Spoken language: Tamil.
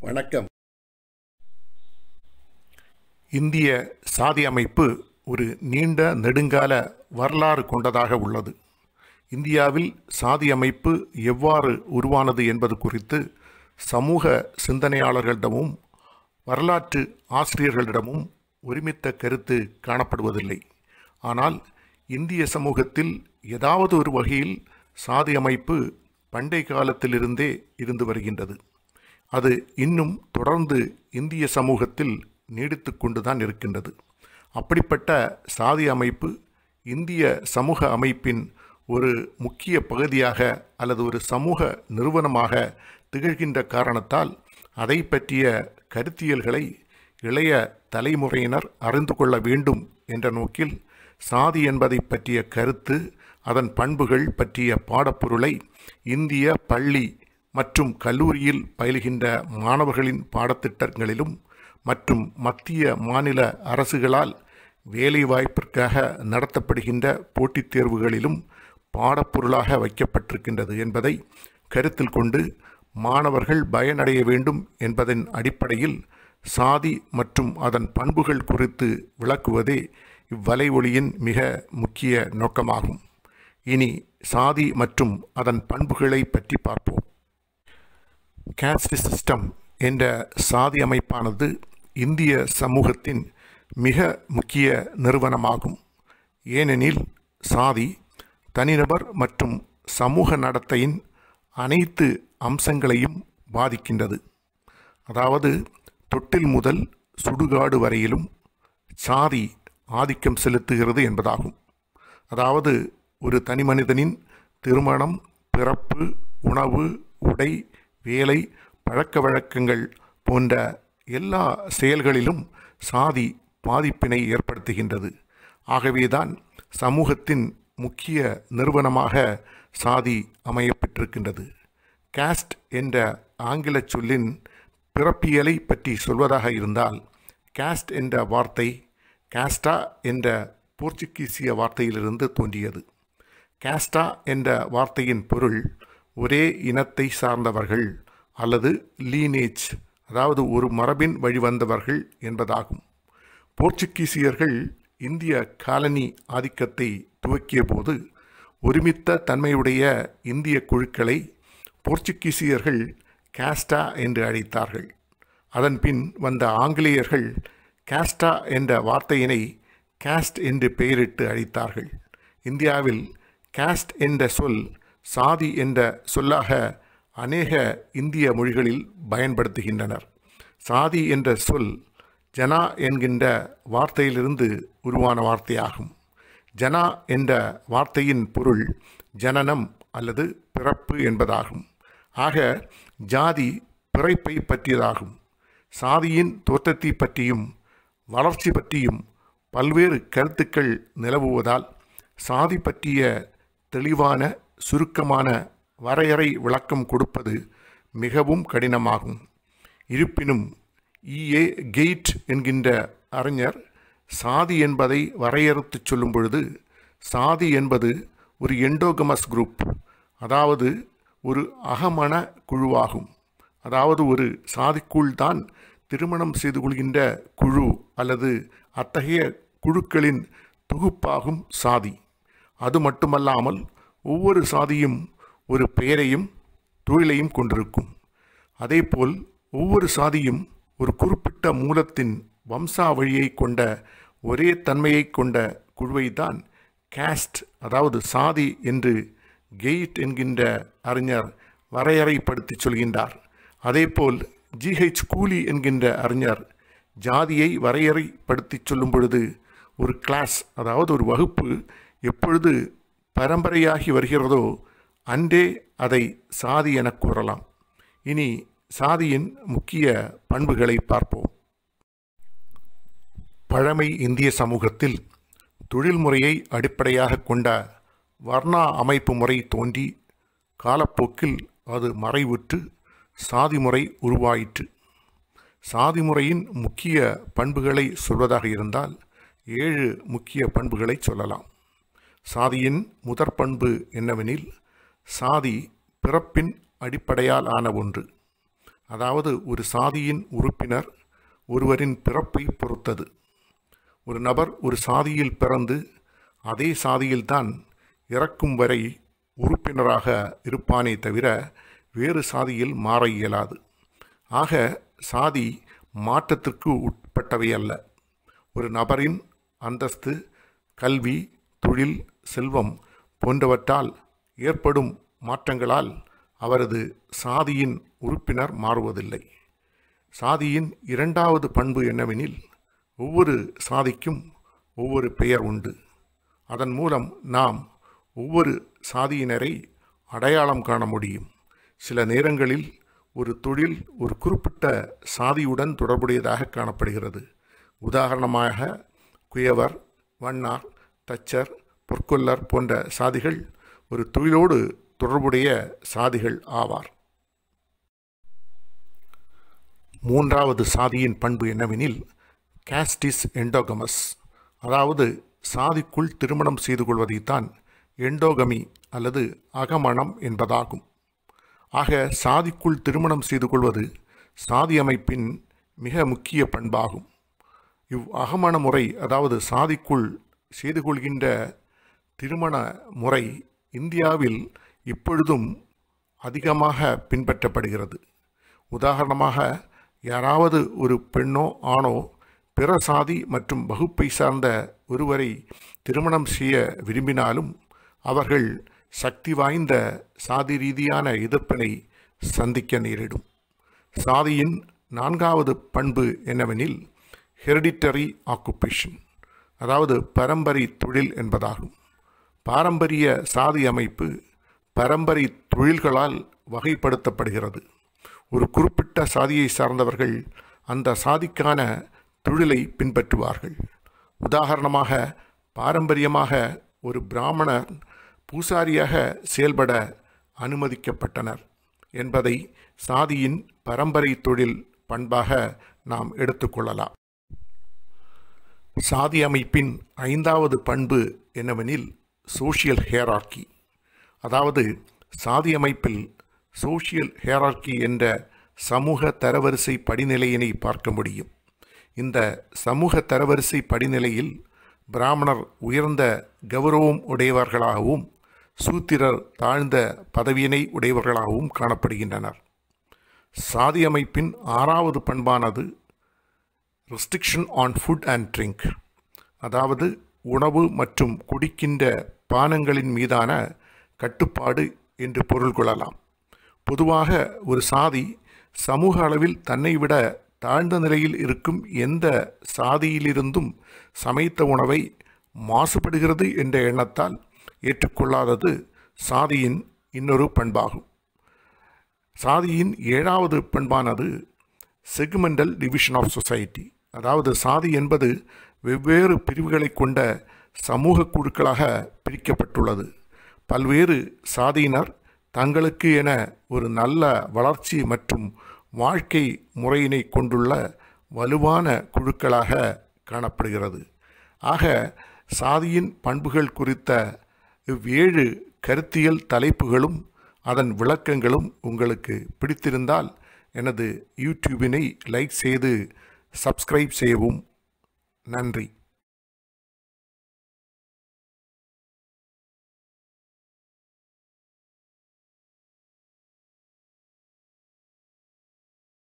வணக்கம். இந்திய சாதி அமைப்பு ஒரு நீண்ட நெடுங்கால வரலாறு கொண்டதாக உள்ளது. இந்தியாவில் சாதி அமைப்பு எவ்வாறு உருவானது என்பது குறித்து சமூக சிந்தனையாளர்களிடமும் வரலாற்று ஆசிரியர்களிடமும் ஒருமித்த கருத்து காணப்படுவதில்லை. ஆனால் இந்திய சமூகத்தில் ஏதாவது ஒரு வகையில் சாதி அமைப்பு பண்டை காலத்திலிருந்தே இருந்து வருகின்றது. அது இன்னும் தொடர்ந்து இந்திய சமூகத்தில் நீடித்து கொண்டுதான் இருக்கின்றது. அப்படிப்பட்ட சாதி அமைப்பு இந்திய சமூக அமைப்பின் ஒரு முக்கிய பகுதியாக அல்லது ஒரு சமூக நிறுவனமாக திகழ்கின்ற காரணத்தால் அதை பற்றிய கருத்தியல்களை இளைய தலைமுறையினர் அறிந்து கொள்ள வேண்டும் என்ற நோக்கில் சாதி என்பதை பற்றிய கருத்து, அதன் பண்புகள் பற்றிய பாடப்பொருளை இந்திய பள்ளி மற்றும் கல்லூரியில் பயிலுகின்ற மாணவர்களின் பாடத்திட்டங்களிலும் மற்றும் மத்திய மாநில அரசுகளால் வேலைவாய்ப்பிற்காக நடத்தப்படுகின்ற போட்டித் தேர்வுகளிலும் பாடப்பொருளாக வைக்கப்பட்டிருக்கின்றது என்பதை கருத்தில் கொண்டு மாணவர்கள் பயனடைய வேண்டும் என்பதன் அடிப்படையில் சாதி மற்றும் அதன் பண்புகள் குறித்து விளக்குவதே இவ்வலைவொலியின் மிக முக்கிய நோக்கமாகும். இனி சாதி மற்றும் அதன் பண்புகளை பற்றி பார்ப்போம். காஸ்ட் சிஸ்டம் என்ற சாதி அமைப்பானது இந்திய சமூகத்தின் மிக முக்கிய நிறுவனமாகும். ஏனெனில் சாதி தனிநபர் மற்றும் சமூக நடத்தையின் அனைத்து அம்சங்களையும் பாதிக்கின்றது. அதாவது தொட்டில் முதல் சுடுகாடு வரையிலும் சாதி ஆதிக்கம் செலுத்துகிறது என்பதாகும். அதாவது ஒரு தனிமனிதனின் திருமணம், பிறப்பு, உணவு, உடை, வேலை, பழக்க வழக்கங்கள் போன்ற எல்லா செயல்களிலும் சாதி பாதிப்பினை ஏற்படுத்துகின்றது. ஆகவேதான் சமூகத்தின் முக்கிய நிறுவனமாக சாதி அமையப்பெற்றிருக்கின்றது. காஸ்ட் என்ற ஆங்கில சொல்லின் பிறப்பியலை பற்றி சொல்வதாக இருந்தால், காஸ்ட் என்ற வார்த்தை காஸ்டா என்ற போர்ச்சுகீசிய வார்த்தையிலிருந்து தோன்றியது. காஸ்டா என்ற வார்த்தையின் பொருள் ஒரே இனத்தை சார்ந்தவர்கள் அல்லது லீனேஜ், அதாவது ஒரு மரபின் வழிவந்தவர்கள் என்பதாகும். போர்ச்சுகீசியர்கள் இந்திய காலனி ஆதிக்கத்தை துவக்கிய போது ஒருமித்த தன்மையுடைய இந்திய குழுக்களை போர்ச்சுகீசியர்கள் காஸ்டா என்று அழைத்தார்கள். அதன்பின் வந்த ஆங்கிலேயர்கள் காஸ்டா என்ற வார்த்தையினை காஸ்ட் என்று பெயரிட்டு அழைத்தார்கள். இந்தியாவில் காஸ்ட் என்ற சொல் சாதி என்ற சொல்லாக அநேக இந்திய மொழிகளில் பயன்படுத்துகின்றனர். சாதி என்ற சொல் ஜனா என்கின்ற வார்த்தையிலிருந்து உருவான வார்த்தையாகும். ஜனா என்ற வார்த்தையின் பொருள் ஜனனம் அல்லது பிறப்பு என்பதாகும். ஆக ஜாதி பிறப்பை பற்றியதாகும். சாதியின் தோற்றத்தை பற்றியும் வளர்ச்சி பற்றியும் பல்வேறு கருத்துக்கள் நிலவுவதால் சாதி பற்றிய தெளிவான சுருக்கமான வரையறை விளக்கம் கொடுப்பது மிகவும் கடினமாகும். இருப்பினும் E.A. கெய்ட் என்கின்ற அறிஞர் சாதி என்பதை வரையறுத்து சொல்லும் பொழுது, சாதி என்பது ஒரு எண்டோகமஸ் குரூப், அதாவது ஒரு அகமண குழுவாகும். அதாவது ஒரு சாதிக்குள் தான் திருமணம் செய்து கொள்கின்ற குழு அல்லது அத்தகைய குழுக்களின் தொகுப்பாகும் சாதி. அது மட்டுமல்லாமல் ஒவ்வொரு சாதியும் ஒரு பெயரையும் தொழிலையும் கொண்டிருக்கும். அதேபோல் ஒவ்வொரு சாதியும் ஒரு குறிப்பிட்ட மூலத்தின் வம்சாவழியை கொண்ட ஒரே தன்மையை கொண்ட குழுவைத்தான் காஸ்ட், அதாவது சாதி என்று கெய்ட் என்கின்ற அறிஞர் வரையறைப்படுத்தி சொல்கின்றார். அதேபோல் G.H. கூலி என்கின்ற அறிஞர் ஜாதியை வரையறைப்படுத்தி சொல்லும் பொழுது ஒரு கிளாஸ், அதாவது ஒரு வகுப்பு எப்பொழுது பரம்பரையாகி வருகிறதோ அன்றே அதை சாதி என கூறலாம். இனி சாதியின் முக்கிய பண்புகளை பார்ப்போம். பழமை இந்திய சமூகத்தில் தொழில்முறையை அடிப்படையாக கொண்ட வர்ணா அமைப்பு முறை தோன்றி காலப்போக்கில் அது மறைவுற்று சாதி முறை உருவாயிற்று. சாதி முறையின் முக்கிய பண்புகளை சொல்வதாக இருந்தால் 7 முக்கிய பண்புகளை சொல்லலாம். சாதியின் முதற் பண்பு என்னவெனில், சாதி பிறப்பின் அடிப்படையால் ஆன ஒன்று. அதாவது ஒரு சாதியின் உறுப்பினர் ஒருவரின் பிறப்பை பொறுத்தது. ஒரு நபர் ஒரு சாதியில் பிறந்து அதே சாதியில்தான் இறக்கும் வரை உறுப்பினராக இருப்பானே தவிர வேறு சாதியில் மாற இயலாது. ஆக சாதி மாற்றத்திற்கு உட்பட்டவை அல்ல. ஒரு நபரின் அந்தஸ்து, கல்வி, தொழில், செல்வம் போன்றவற்றால் ஏற்படும் மாற்றங்களால் அவரது சாதியின் உறுப்பினர் மாறுவதில்லை. சாதியின் இரண்டாவது பண்பு என்னவெனில், ஒவ்வொரு சாதிக்கும் ஒவ்வொரு பெயர் உண்டு. அதன் மூலம் நாம் ஒவ்வொரு சாதியினரை அடையாளம் காண முடியும். சில நேரங்களில் ஒரு தொழில் ஒரு குறிப்பிட்ட சாதியுடன் தொடர்புடையதாக காணப்படுகிறது. உதாரணமாக குயவர், வண்ணார், தச்சர், பொற்கொல்லர் போன்ற சாதிகள் ஒரு தொழிலோடு தொடர்புடைய சாதிகள் ஆவார். மூன்றாவது சாதியின் பண்பு என்னவெனில், காஸ்ட் இஸ் எண்டோகமஸ், அதாவது சாதிக்குள் திருமணம் செய்து கொள்வதைத்தான் எண்டோகமி அல்லது அகமணம் என்பதாகும். ஆக சாதிக்குள் திருமணம் செய்து கொள்வது சாதி அமைப்பின் மிக முக்கிய பண்பாகும். அகமண முறை, அதாவது சாதிக்குள் செய்து கொள்கின்ற திருமண முறை இந்தியாவில் இப்பொழுதும் அதிகமாக பின்பற்றப்படுகிறது. உதாரணமாக, யாராவது ஒரு பெண்ணோ ஆணோ பிற சாதி மற்றும் வகுப்பை சார்ந்த ஒருவரை திருமணம் செய்ய விரும்பினாலும் அவர்கள் சக்தி வாய்ந்த சாதி ரீதியான எதிர்ப்பினை சந்திக்க நேரிடும். சாதியின் நான்காவது பண்பு என்னவெனில், ஹெரிடிட்டரி ஆக்குபேஷன், அதாவது பரம்பரை தொழில் என்பதாகும். பாரம்பரிய சாதி அமைப்பு பரம்பரை தொழில்களால் வகைப்படுத்தப்படுகிறது. ஒரு குறிப்பிட்ட சாதியை சார்ந்தவர்கள் அந்த சாதிக்கான தொழிலை பின்பற்றுவார்கள். உதாரணமாக, பாரம்பரியமாக ஒரு பிராமணர் பூசாரியாக செயல்பட அனுமதிக்கப்பட்டனர் என்பதை சாதியின் பரம்பரை தொழில் பண்பாக நாம் எடுத்துக்கொள்ளலாம். சாதி அமைப்பின் ஐந்தாவது பண்பு என்னவெனில், சோஷியல் ஹியரார்கி, அதாவது சாதி அமைப்பில் சோஷியல் ஹியரார்கி என்ற சமூக தரவரிசை படிநிலையினை பார்க்க முடியும். இந்த சமூக தரவரிசை படிநிலையில் பிராமணர் உயர்ந்த கௌரவம் உடையவர்களாகவும் சூத்திரர் தாழ்ந்த பதவியினை உடையவர்களாகவும் காணப்படுகின்றனர். சாதி அமைப்பின் ஆறாவது பண்பானது restriction on food and drink, அதாவது உணவு மற்றும் குடிக்கின்ற பானங்களின் மீதான கட்டுப்பாடு என்று பொருள் கொள்ளலாம். பொதுவாக ஒரு சாதி சமூக அளவில் தன்னை விட தாழ்ந்த நிலையில் இருக்கும் எந்த சாதியிலிருந்தும் சமைத்த உணவை மாசுபடுகிறது என்ற எண்ணத்தால் ஏற்றுக்கொள்ளாதது சாதியின் இன்னொரு பண்பாகும். சாதியின் ஏழாவது பண்பானது செக்மெண்டல் டிவிஷன் ஆஃப் சொசைட்டி, அதாவது சாதி என்பது வெவ்வேறு பிரிவுகளை கொண்ட சமூக குழுக்களாக பிரிக்கப்பட்டுள்ளது. பல்வேறு சாதியினர் தங்களுக்கு என ஒரு நல்ல வளர்ச்சி மற்றும் வாழ்க்கை முறையினை கொண்டுள்ள வலுவான குழுக்களாக காணப்படுகிறது. ஆக சாதியின் பண்புகள் குறித்த இவ்வேழு கருத்தியல் தலைப்புகளும் அதன் விளக்கங்களும் உங்களுக்கு பிடித்திருந்தால் எனது யூடியூபினை லைக் செய்து சப்ஸ்கிரைப் செய்யவும். நன்றி.